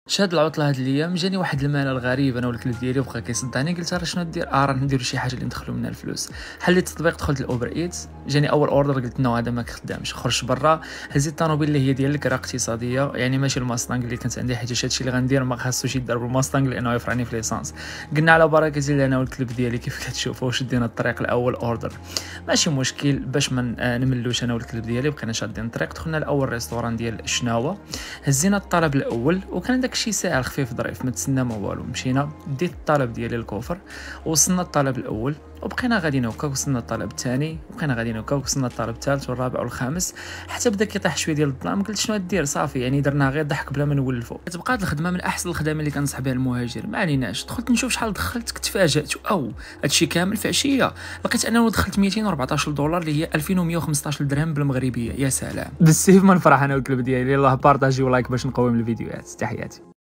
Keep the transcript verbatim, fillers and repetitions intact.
شاد العطله هاد الايام جاني واحد الملل غريب انا والكلب ديالي وبقى كيصدعني. قلت راه شنو ندير؟ اه راه نديرو شي حاجه اللي ندخلو منها الفلوس. حليت التطبيق، دخلت الاوبر ايت، جاني اول اوردر قلت نو هذا ما خدامش. خرجت برا هزيت الطوموبيل اللي هي ديال الكرا اقتصاديه، يعني ماشي الماستانغ اللي كانت عندي، حيت هادشي اللي غندير ما خاصوش يدار بالماستانغ لانه يفرعني في ليسانس. قلنا على بركه الله انا والكلب ديالي كيف كتشوفوا، شدينا الطريق الاول اوردر ماشي مشكل باش ما نملوش انا والكلب ديالي. بقينا شادين الطريق، دخلنا لاول ريستوران ديال الشناوه، هزينا الطلب الاول وكان داك الشيء ساهل خفيف ظريف ما تسنى ما والو. مشينا ديت الطلب ديالي الكوفر، وصلنا الطلب الاول وبقينا غاديين هكا، وصلنا الطلب الثاني وبقينا غاديين هكا، وصلنا الطلب الثالث والرابع والخامس حتى بدا كيطيح شويه ديال الظلام. قلت شنو دير؟ صافي يعني درناها غير ضحك بلا ما نولفو. تبقات الخدمه من احسن الخدمات اللي كنصح بها المهاجر، ما عليناش. دخلت نشوف شحال دخلت، كنت تفاجات او هادشي كامل في عشيه. لقيت انه دخلت مئتين وأربعطاش دولار اللي هي ألفين ومئة وخمسطاش درهم بالمغربيه. يا سلام بالسيف ما نفرح انا والكلب ديالي. يلاه بارطاجي ولايك باش نقوم الفيديوهات. تحياتي.